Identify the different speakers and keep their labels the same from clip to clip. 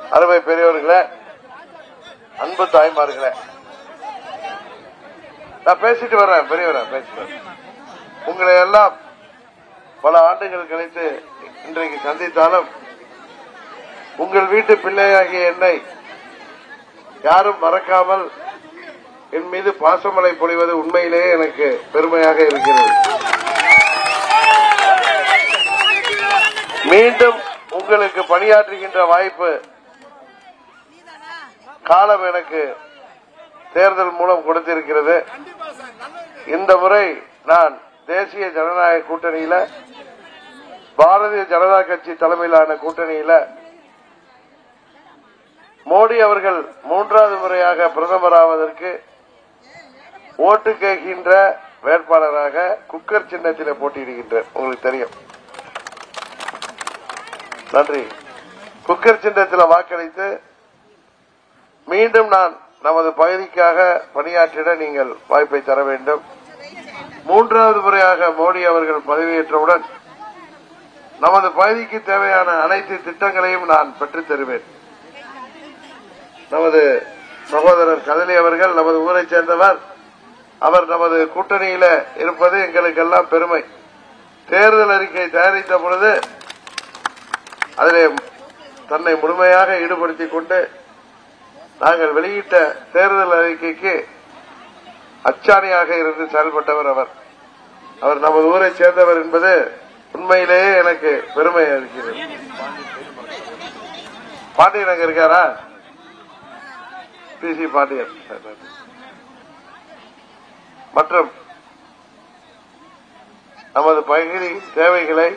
Speaker 1: அருமை பெரியவர்களே, அன்பு தாய்மார்களே, நான் பேசிட்டு வர்றேன். பெரியவரா பேசிட்டு உங்களை எல்லாம் பல ஆண்டுகள் கழித்து இன்றைக்கு சந்தித்தாலும் உங்கள் வீட்டு பிள்ளையாகிய என்னை யாரும் மறக்காமல் என் மீது பாசமழை பொழிவது உண்மையிலேயே எனக்கு பெருமையாக இருக்கிறது. மீண்டும் உங்களுக்கு பணியாற்றுகின்ற வாய்ப்பு காலம் எனக்கு தேர்தல் மூலம் கொடுத்திருக்கிறது. இந்த முறை நான் தேசிய ஜனநாயக கூட்டணியில, பாரதிய ஜனதா கட்சி தலைமையிலான கூட்டணியில மோடி அவர்கள் 3வது முறையாக பிரதமராவதற்கு ஓட்டு கேட்கின்ற வேட்பாளராக குக்கர் சின்னத்தில் போட்டியிடுகின்றேன். உங்களுக்கு தெரியும். நன்றி. குக்கர் சின்னத்தில் வாக்களித்து மீண்டும் நான் நமது பகுதிக்காக பணியாற்றிட நீங்கள் வாய்ப்பை தர வேண்டும். 3வது முறையாக மோடி அவர்கள் பதவியேற்றவுடன் நமது பகுதிக்கு தேவையான அனைத்து திட்டங்களையும் நான் பெற்றுத் தருவேன். நமது சகோதரர் கதலி அவர்கள் நமது ஊரை சேர்ந்தவர். அவர் நமது கூட்டணியில இருப்பது எங்களுக்கெல்லாம் பெருமை. தேர்தல் அறிக்கை தயாரித்த பொழுது அதிலே தன்னை முழுமையாக ஈடுபடுத்திக் கொண்டு நாங்கள் வெளியிட்ட தேர்தல் அறிக்கைக்கு அச்சாணியாக இருந்து செயல்பட்டவர் அவர். அவர் நமது ஊரை சேர்ந்தவர் என்பது உண்மையிலேயே எனக்கு பெருமை இருக்கிறது. பாண்டியன் அங்க இருக்காரா? PC பாண்டியன் மற்றும் நமது பகுதி தேவைகளை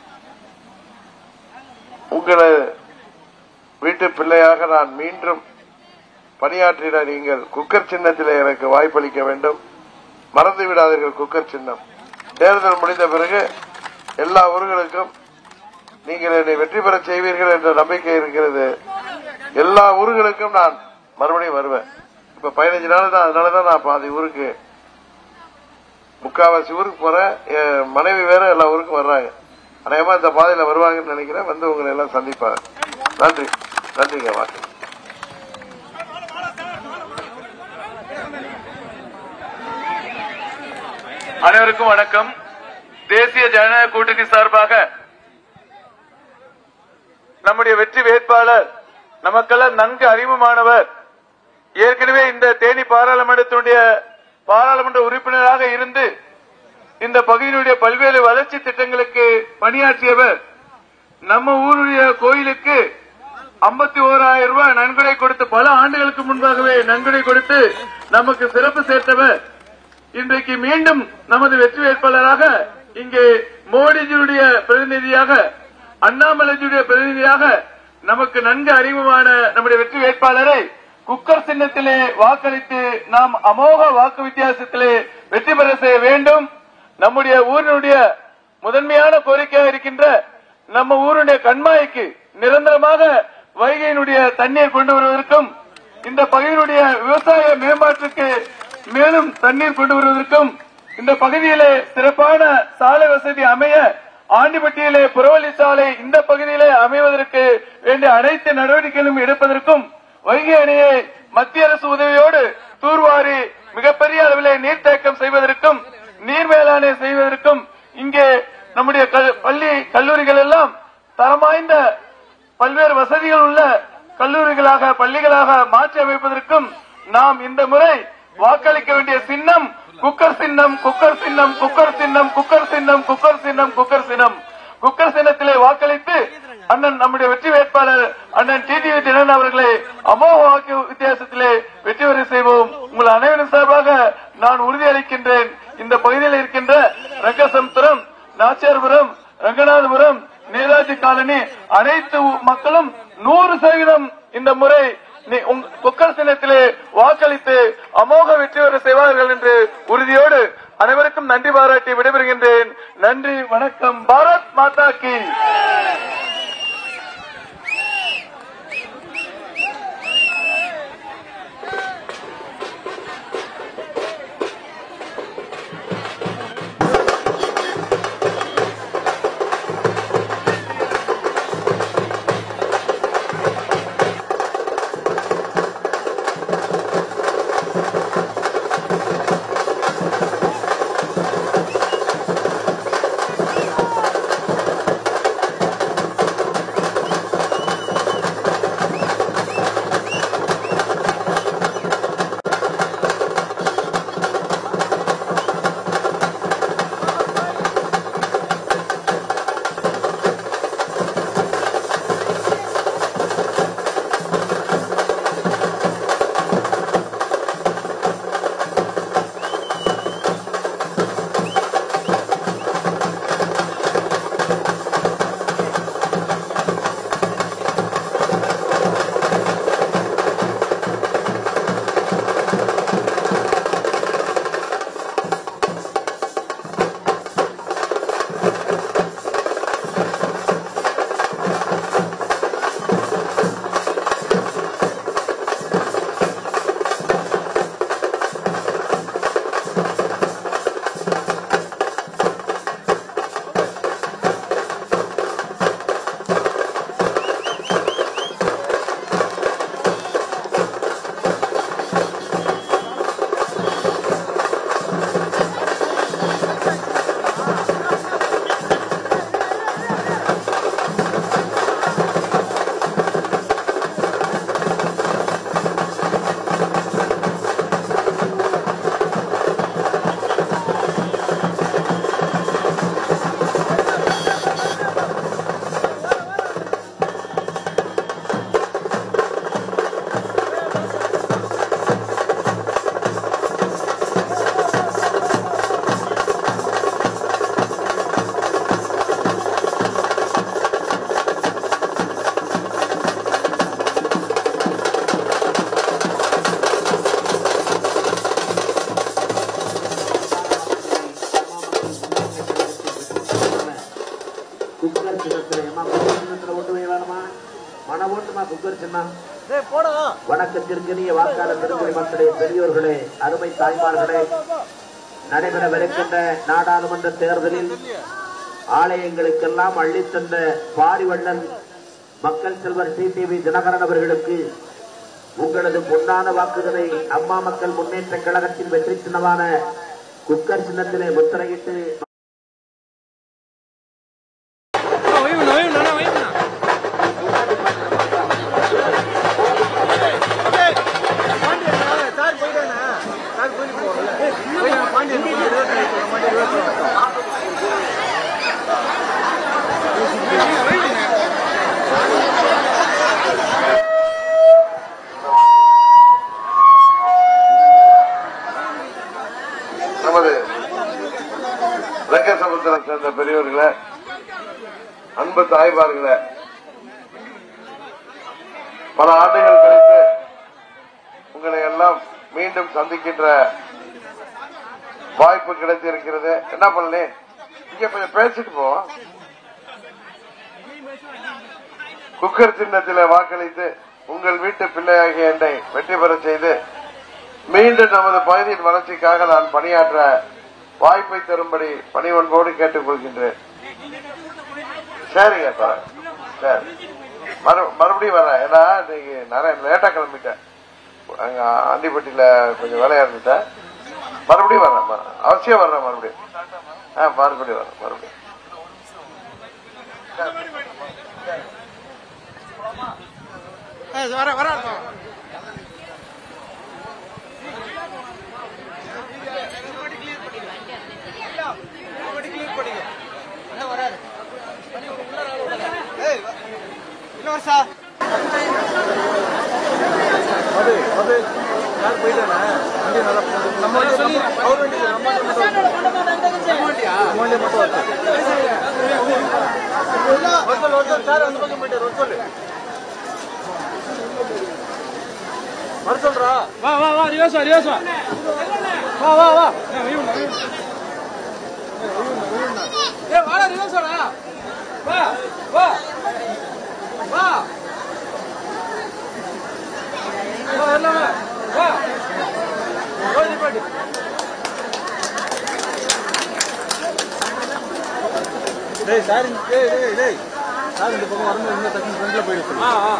Speaker 1: உங்களது வீட்டு பிள்ளையாக நான் மீண்டும் பணியாற்றிட நீங்கள் குக்கர் சின்னத்திலே எனக்கு வாய்ப்பளிக்க வேண்டும். மறந்து விடாதீர்கள் குக்கர் சின்னம். தேர்தல் முடிந்த பிறகு எல்லா ஊர்களுக்கும் நீங்கள் என்னை வெற்றி பெற செய்வீர்கள் என்ற நம்பிக்கை இருக்கிறது. எல்லா ஊர்களுக்கும் நான் மறுபடியும் வருவேன். இப்ப 15 நாள் தான். அதனாலதான் நான் பாதி ஊருக்கு, முக்காவாசி ஊருக்கு போறேன். என் மனைவி வேற எல்லா ஊருக்கும் வர்றாங்க. அநேகமா இந்த பாதையில வருவாங்கன்னு நினைக்கிறேன். வந்து உங்களை எல்லாம் சந்திப்பாங்க. நன்றி. நன்றிங்க. வாக்கு.
Speaker 2: அனைவருக்கும் வணக்கம். தேசிய ஜனநாயக கூட்டணி சார்பாக நம்முடைய வெற்றி வேட்பாளர் நமக்கெல்லாம் நன்கு அறிமுகமானவர். ஏற்கனவே இந்த தேனி பாராளுமன்ற உறுப்பினராக இருந்து இந்த பகுதியினுடைய பல்வேறு வளர்ச்சி திட்டங்களுக்கு பணியாற்றியவர். நம்ம ஊருடைய கோயிலுக்கு 51,000 ரூபாய் நன்கொடை கொடுத்து, பல ஆண்டுகளுக்கு முன்பாகவே நன்கொடை கொடுத்து நமக்கு சிறப்பு சேர்த்தவர். இன்றைக்கு மீண்டும் நமது வெற்றி வேட்பாளராக இங்கே மோடிஜியுடைய பிரதிநிதியாக, அண்ணாமலைஜியுடைய பிரதிநிதியாக நமக்கு நன்கு அறிமுகமான நம்முடைய வெற்றி வேட்பாளரை குக்கர் சின்னத்திலே வாக்களித்து நாம் அமோக வாக்கு வித்தியாசத்திலே வெற்றி பெற செய்ய வேண்டும். நம்முடைய ஊரினுடைய முதன்மையான கோரிக்கையாக இருக்கின்ற நம்ம ஊருடைய கண்மாய்க்கு நிரந்தரமாக வைகையினுடைய தண்ணீர் கொண்டு வருவதற்கும், இந்த பகுதியினுடைய விவசாய மேம்பாட்டுக்கு மேலும் தண்ணீர் கொண்டு வருவதற்கும், இந்த பகுதியிலே சிறப்பான சாலை வசதி அமைய, ஆண்டிப்பட்டியிலே புறவழி சாலை இந்த பகுதியிலே அமைவதற்கு வேண்டிய அனைத்து நடவடிக்கைகளும் எடுப்பதற்கும், வைகை அணையை மத்திய அரசு உதவியோடு தூர்வாரி மிகப்பெரிய அளவிலே நீர்த்தேக்கம் செய்வதற்கும், நீர் மேலாண்மை செய்வதற்கும், இங்கே நம்முடைய பள்ளி கல்லூரிகள் எல்லாம் தரம் வாய்ந்த பல்வேறு வசதிகள் உள்ள கல்லூரிகளாக, பள்ளிகளாக மாற்றி அமைப்பதற்கும் நாம் இந்த முறை வாக்களிக்க வேண்டிய சின்னம் குக்கர் சின்னம். குக்கர் சின்னம், குக்கர் சின்னம், குக்கர் சின்னம், குக்கர் சின்னம், குக்கர் சின்னம். குக்கர் சின்னத்திலே வாக்களித்து அண்ணன் நம்முடைய வெற்றி வேட்பாளர் அண்ணன் டிடிவி தினகரன் அவர்களை அமோக வாக்கு வித்தியாசத்திலே வெற்றி பெற செய்வோம். உங்கள் அனைவரின் சார்பாக நான் உறுதியளிக்கின்றேன். இந்த பகுதியில் இருக்கின்ற ரங்கசமுத்திரம், நாச்சியார்புரம், ரங்கநாதபுரம், நேதாஜி காலனி அனைத்து மக்களும் 100% இந்த முறை குக்கர் சின்னத்திலே வாக்களித்து அமோக வெற்றி பெற செய்வார்கள் என்று உறுதியோடு அனைவருக்கும் நன்றி பாராட்டி விடைபெறுகின்றேன். நன்றி, வணக்கம். பாரத் மாதா கி.
Speaker 3: ஓட்டுமா குக்கர் சின்னம். வணக்கத்திற்குரிய வாக்காளர் பெருங்குடி மக்களே, பெரியோர்களே, அருமை தாய்மார்களே, நடைபெறவிருக்கின்ற நாடாளுமன்ற தேர்தலில் ஆலயங்களுக்கெல்லாம் அள்ளித்தந்த பாரிவண்ணன் மக்கள் செல்வர் டிடிவி தினகரன் அவர்களுக்கு உங்களது பொன்னான வாக்குகளை அம்மா மக்கள் முன்னேற்ற கழகத்தின் வெற்றி சின்னமான குக்கர் சின்னத்திலே முத்திரையிட்டு
Speaker 1: நமது லங்கசமுத்திரம் சேர்ந்த பெரியோர்களே, அன்பு தாய்மார்களே, பல ஆண்டுகள் கழித்து உங்களை எல்லாம் மீண்டும் சந்திக்கின்ற வாய்ப்பு கிடைத்திருக்கிறது. என்ன பண்ணல, இங்க கொஞ்சம் பேசிட்டு போவோம். குக்கர் சின்னத்தில் வாக்களித்து உங்கள் வீட்டு பிள்ளையாகிய என்னை வெற்றி பெற செய்து மீண்டும் நமது பகுதியின் வளர்ச்சிக்காக நான் பணியாற்ற வாய்ப்பை தரும்படி பணிவன்போடு கேட்டுக் கொள்கின்றேன். சரிங்க சார், சரி, மறுபடியும் வரேன். ஏன்னா இன்னைக்கு நிறைய லேட்டா கிளம்பிட்டேன், அங்க ஆண்டிப்பட்டியில கொஞ்சம் வேலையா இருந்துட்டேன். மறுபடியும் வரேன், அவசியம் வர்றேன், மறுபடியும் மறுபடியும் வரேன், மறுபடியும்.
Speaker 4: சொல்றா வா வா வா ரியோசா ரியோசா வா வா வா ஏ வாடா ரியோசாடா வா வா வா வா வரலாமா வா ஓடி போடி டேய் சார் டேய் டேய் சார் இந்த பக்கம் வரணும், இந்த டக்கு ஃப்ரண்ட்ல போயிடு. ஆ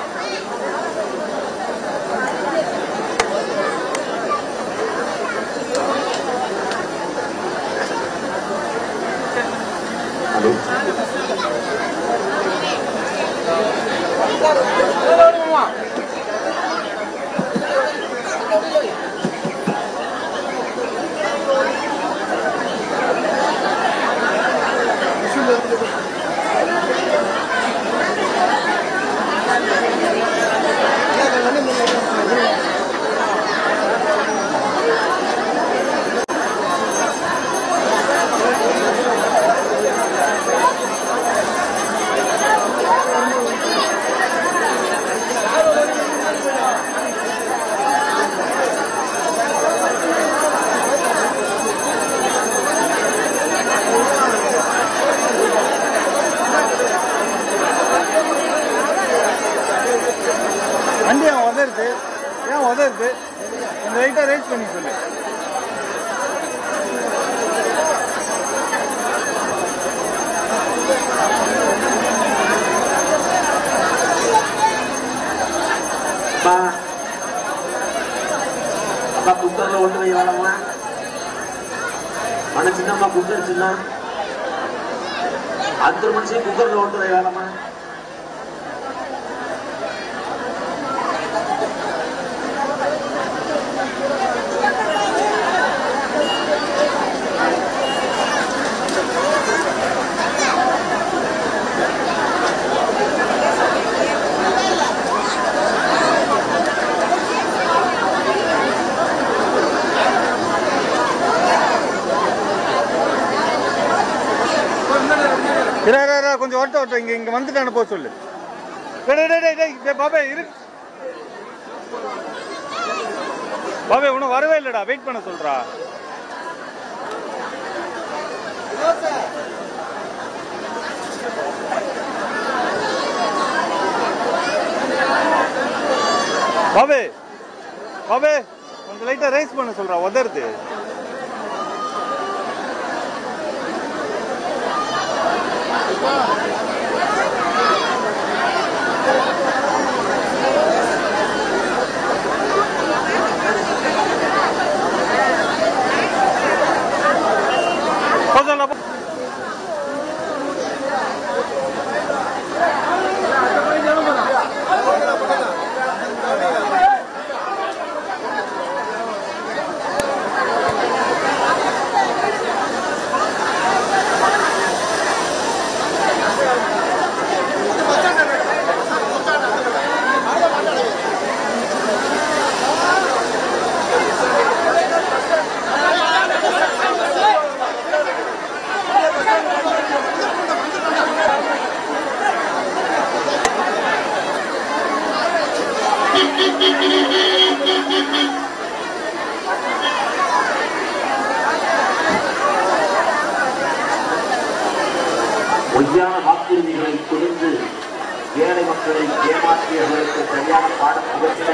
Speaker 4: வண்டி உதருது, ஏன் உதருது? இந்த லைட்டா ரேஸ் பண்ணி சொல்லு.
Speaker 3: அப்பா குக்கர்ல ஒன்று வை வேணாமா? மன சின்னம்மா குக்கர் சின்ன 5 மனுஷன் குக்கர்ல ஒன்று வை வேணாமா?
Speaker 4: கொஞ்சம் ஓட்ட இங்க வந்துட்டான போக சொல்லு. பாபே இரு, பாபே உனக்கு வரவே இல்லடா, வெயிட் பண்ண சொல்றா. பாபே பாபே கொஞ்சம் லைட்டா ரைஸ் பண்ண சொல்றா உதருது.
Speaker 3: பொய்யான வாக்குறுதிகளை கொடுத்து ஏழை மக்களை ஏமாற்றியவர்களுக்கு சரியான பாடம் புகட்டிட